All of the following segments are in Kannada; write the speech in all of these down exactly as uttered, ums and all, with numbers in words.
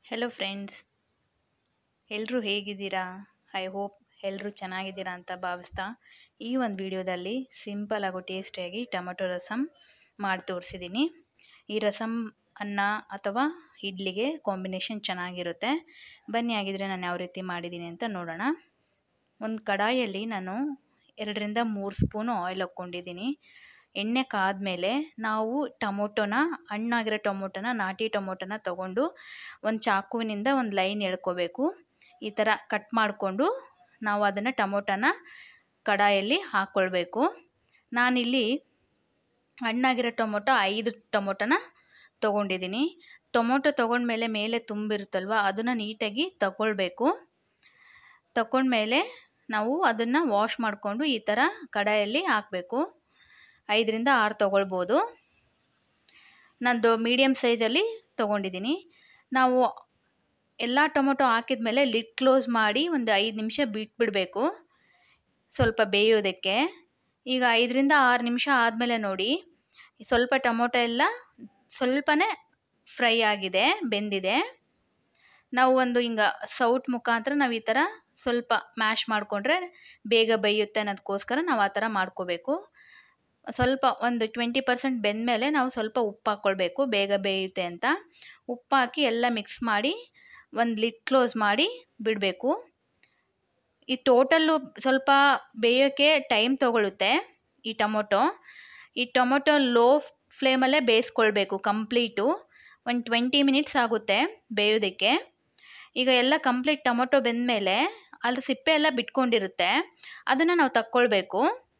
ಹೆಲೋ ಫ್ರೆಂಡ್ಸ್, ಎಲ್ಲರೂ ಹೇಗಿದ್ದೀರಾ? ಐ ಹೋಪ್ ಎಲ್ಲರೂ ಚೆನ್ನಾಗಿದ್ದೀರಾ ಅಂತ ಭಾವಿಸ್ತಾ ಈ ಒಂದು ವಿಡಿಯೋದಲ್ಲಿ ಸಿಂಪಲ್ ಹಾಗೂ ಟೇಸ್ಟಿಯಾಗಿ ಟೊಮೆಟೊ ರಸಮ್ ಮಾಡಿ ತೋರಿಸಿದ್ದೀನಿ. ಈ ರಸಮ್ ಅನ್ನ ಅಥವಾ ಇಡ್ಲಿಗೆ ಕಾಂಬಿನೇಷನ್ ಚೆನ್ನಾಗಿರುತ್ತೆ. ಬನ್ನಿ ಆಗಿದ್ರೆ ನಾನು ಯಾವ ರೀತಿ ಮಾಡಿದ್ದೀನಿ ಅಂತ ನೋಡೋಣ. ಒಂದು ಕಡಾಯಲ್ಲಿ ನಾನು ಎರಡರಿಂದ ಮೂರು ಸ್ಪೂನು ಆಯಿಲ್ ಹಾಕ್ಕೊಂಡಿದ್ದೀನಿ. ಎಣ್ಣೆ ಕಾದ್ಮೇಲೆ ನಾವು ಟೊಮೊಟೊನ ಹಣ್ಣಾಗಿರೋ ಟೊಮೊಟೊನ ನಾಟಿ ಟೊಮೊಟೊನ ತೊಗೊಂಡು ಒಂದು ಚಾಕುವಿನಿಂದ ಒಂದು ಲೈನ್ ಎಳ್ಕೋಬೇಕು. ಈ ಥರ ಕಟ್ ಮಾಡಿಕೊಂಡು ನಾವು ಅದನ್ನು ಟೊಮೊಟೊನ ಕಡಾಯಲ್ಲಿ ಹಾಕ್ಕೊಳ್ಬೇಕು. ನಾನಿಲ್ಲಿ ಹಣ್ಣಾಗಿರೋ ಟೊಮೊಟೊ ಐದು ಟೊಮೊಟೊನ ತೊಗೊಂಡಿದ್ದೀನಿ. ಟೊಮೊಟೊ ತೊಗೊಂಡ್ಮೇಲೆ ಮೇಲೆ ತುಂಬಿರುತ್ತಲ್ವ ಅದನ್ನು ನೀಟಾಗಿ ತಗೊಳ್ಬೇಕು. ತಗೊಂಡ್ಮೇಲೆ ನಾವು ಅದನ್ನು ವಾಶ್ ಮಾಡಿಕೊಂಡು ಈ ಥರ ಕಡಾಯಲ್ಲಿ ಹಾಕಬೇಕು. ಐದರಿಂದ ಆರು ತೊಗೊಳ್ಬೋದು. ನಂದು ಮೀಡಿಯಮ್ ಸೈಜಲ್ಲಿ ತೊಗೊಂಡಿದ್ದೀನಿ. ನಾವು ಎಲ್ಲ ಟೊಮೊಟೊ ಹಾಕಿದ ಮೇಲೆ ಲಿಡ್ ಕ್ಲೋಸ್ ಮಾಡಿ ಒಂದು ಐದು ನಿಮಿಷ ಬಿಟ್ಬಿಡಬೇಕು ಸ್ವಲ್ಪ ಬೇಯೋದಕ್ಕೆ. ಈಗ ಐದರಿಂದ ಆರು ನಿಮಿಷ ಆದಮೇಲೆ ನೋಡಿ, ಸ್ವಲ್ಪ ಟೊಮೊಟೊ ಎಲ್ಲ ಸ್ವಲ್ಪನೇ ಫ್ರೈ ಆಗಿದೆ, ಬೆಂದಿದೆ. ನಾವು ಒಂದು ಹಿಂಗೆ ಸೌಟ್ ಮುಖಾಂತರ ನಾವು ಈ ಥರ ಸ್ವಲ್ಪ ಮ್ಯಾಶ್ ಮಾಡಿಕೊಂಡ್ರೆ ಬೇಗ ಬೇಯುತ್ತೆ ಅನ್ನೋದಕ್ಕೋಸ್ಕರ ನಾವು ಆ ಥರ ಮಾಡ್ಕೋಬೇಕು. ಸ್ವಲ್ಪ ಒಂದು ಟ್ವೆಂಟಿ ಪರ್ಸೆಂಟ್ ಬೆಂದಮೇಲೆ ನಾವು ಸ್ವಲ್ಪ ಉಪ್ಪು ಹಾಕ್ಕೊಳ್ಬೇಕು, ಬೇಗ ಬೇಯುತ್ತೆ ಅಂತ. ಉಪ್ಪು ಹಾಕಿ ಎಲ್ಲ ಮಿಕ್ಸ್ ಮಾಡಿ ಒಂದು ಲಿಡ್ ಕ್ಲೋಸ್ ಮಾಡಿ ಬಿಡಬೇಕು. ಈ ಟೋಟಲ್ಲು ಸ್ವಲ್ಪ ಬೇಯೋಕ್ಕೆ ಟೈಮ್ ತೊಗೊಳುತ್ತೆ ಈ ಟೊಮೊಟೊ. ಈ ಟೊಮೊಟೊ ಲೋ ಫ್ಲೇಮಲ್ಲೇ ಬೇಯಿಸ್ಕೊಳ್ಬೇಕು ಕಂಪ್ಲೀಟು. ಒಂದು ಟ್ವೆಂಟಿ ಮಿನಿಟ್ಸ್ ಆಗುತ್ತೆ ಬೇಯೋದಕ್ಕೆ. ಈಗ ಎಲ್ಲ ಕಂಪ್ಲೀಟ್ ಟೊಮೊಟೊ ಬೆಂದಮೇಲೆ ಅದ್ರ ಸಿಪ್ಪೆ ಎಲ್ಲ ಬಿಟ್ಕೊಂಡಿರುತ್ತೆ, ಅದನ್ನು ನಾವು ತಕ್ಕೊಳ್ಬೇಕು.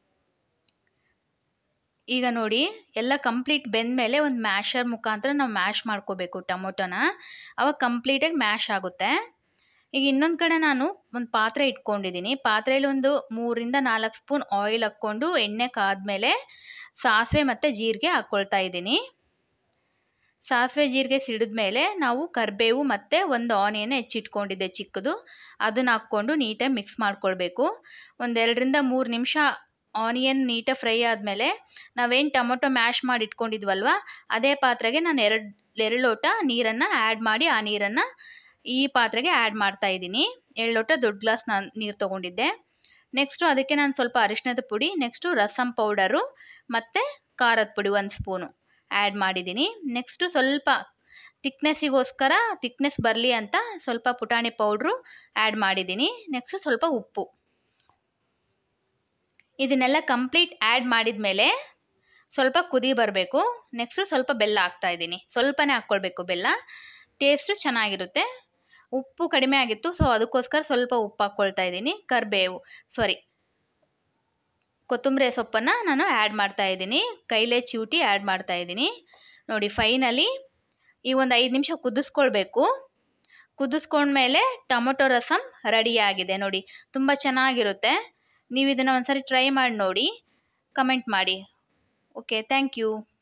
ಈಗ ನೋಡಿ ಎಲ್ಲ ಕಂಪ್ಲೀಟ್ ಬೆಂದಮೇಲೆ ಒಂದು ಮ್ಯಾಶರ್ ಮುಖಾಂತರ ನಾವು ಮ್ಯಾಶ್ ಮಾಡ್ಕೋಬೇಕು ಟೊಮೊಟೊನ, ಅವಾಗ ಕಂಪ್ಲೀಟಾಗಿ ಮ್ಯಾಶ್ ಆಗುತ್ತೆ. ಈಗ ಇನ್ನೊಂದು ಕಡೆ ನಾನು ಒಂದು ಪಾತ್ರೆ ಇಟ್ಕೊಂಡಿದ್ದೀನಿ. ಪಾತ್ರೆಯಲ್ಲಿ ಒಂದು ಮೂರಿಂದ ನಾಲ್ಕು ಸ್ಪೂನ್ ಆಯಿಲ್ ಹಾಕ್ಕೊಂಡು ಎಣ್ಣೆ ಕಾದ್ಮೇಲೆ ಸಾಸಿವೆ ಮತ್ತು ಜೀರಿಗೆ ಹಾಕ್ಕೊಳ್ತಾ ಇದ್ದೀನಿ. ಸಾಸಿವೆ ಜೀರಿಗೆ ಸಿಡಿದ್ಮೇಲೆ ನಾವು ಕರಿಬೇವು ಮತ್ತು ಒಂದು ಆನಿಯನ್ ಹೆಚ್ಚಿಟ್ಕೊಂಡಿದ್ದೆ ಚಿಕ್ಕದು, ಅದನ್ನು ಹಾಕ್ಕೊಂಡು ನೀಟಾಗಿ ಮಿಕ್ಸ್ ಮಾಡ್ಕೊಳ್ಬೇಕು. ಒಂದೆರಡರಿಂದ ಮೂರು ನಿಮಿಷ ಆನಿಯನ್ ನೀಟಾಗಿ ಫ್ರೈ ಆದಮೇಲೆ ನಾವೇನು ಟೊಮೊಟೊ ಮ್ಯಾಶ್ ಮಾಡಿ ಇಟ್ಕೊಂಡಿದ್ವಲ್ವ ಅದೇ ಪಾತ್ರೆಗೆ ನಾನು ಎರಡು ಎರಡು ಲೋಟ ನೀರನ್ನು ಆ್ಯಡ್ ಮಾಡಿ ಆ ನೀರನ್ನು ಈ ಪಾತ್ರೆಗೆ ಆ್ಯಡ್ ಮಾಡ್ತಾ ಇದ್ದೀನಿ. ಎರಡು ಲೋಟ ದೊಡ್ಡ ಗ್ಲಾಸ್ ನಾನು ನೀರು ತೊಗೊಂಡಿದ್ದೆ. ನೆಕ್ಸ್ಟು ಅದಕ್ಕೆ ನಾನು ಸ್ವಲ್ಪ ಅರಿಶಿಣದ ಪುಡಿ, ನೆಕ್ಸ್ಟು ರಸಮ್ ಪೌಡರು ಮತ್ತು ಖಾರದ ಪುಡಿ ಒಂದು ಸ್ಪೂನು ಆ್ಯಡ್ ಮಾಡಿದ್ದೀನಿ. ನೆಕ್ಸ್ಟು ಸ್ವಲ್ಪ ತಿಕ್ನೆಸ್ಸಿಗೋಸ್ಕರ ತಿಕ್ನೆಸ್ ಬರಲಿ ಅಂತ ಸ್ವಲ್ಪ ಪುಟಾಣಿ ಪೌಡ್ರು ಆ್ಯಡ್ ಮಾಡಿದ್ದೀನಿ. ನೆಕ್ಸ್ಟು ಸ್ವಲ್ಪ ಉಪ್ಪು. ಇದನ್ನೆಲ್ಲ ಕಂಪ್ಲೀಟ್ ಆ್ಯಡ್ ಮಾಡಿದ ಮೇಲೆ ಸ್ವಲ್ಪ ಕುದಿ ಬರಬೇಕು. ನೆಕ್ಸ್ಟು ಸ್ವಲ್ಪ ಬೆಲ್ಲ ಹಾಕ್ತಾಯಿದ್ದೀನಿ. ಸ್ವಲ್ಪನೇ ಹಾಕ್ಕೊಳ್ಬೇಕು ಬೆಲ್ಲ, ಟೇಸ್ಟು ಚೆನ್ನಾಗಿರುತ್ತೆ. ಉಪ್ಪು ಕಡಿಮೆ ಆಗಿತ್ತು, ಸೊ ಅದಕ್ಕೋಸ್ಕರ ಸ್ವಲ್ಪ ಉಪ್ಪು ಹಾಕ್ಕೊಳ್ತಾ ಇದ್ದೀನಿ. ಕರಿಬೇವು ಸಾರಿ ಕೊತ್ತಂಬರಿ ಸೊಪ್ಪನ್ನು ನಾನು ಆ್ಯಡ್ ಮಾಡ್ತಾ ಇದ್ದೀನಿ. ಕೈಲೇ ಚಿವುಟಿ ಆ್ಯಡ್ ಮಾಡ್ತಾ ಇದ್ದೀನಿ. ನೋಡಿ ಫೈನಲಿ ಈ ಒಂದು ಐದು ನಿಮಿಷ ಕುದಿಸ್ಕೊಳ್ಬೇಕು. ಕುದಿಸ್ಕೊಂಡ್ಮೇಲೆ ಟೊಮೊಟೊ ರಸಮ್ ರೆಡಿಯಾಗಿದೆ. ನೋಡಿ ತುಂಬ ಚೆನ್ನಾಗಿರುತ್ತೆ. ನೀವು ಇದನ್ನು ಒಂದ್ಸರಿ ಟ್ರೈ ಮಾಡಿ ನೋಡಿ, ಕಮೆಂಟ್ ಮಾಡಿ. Okay, thank you.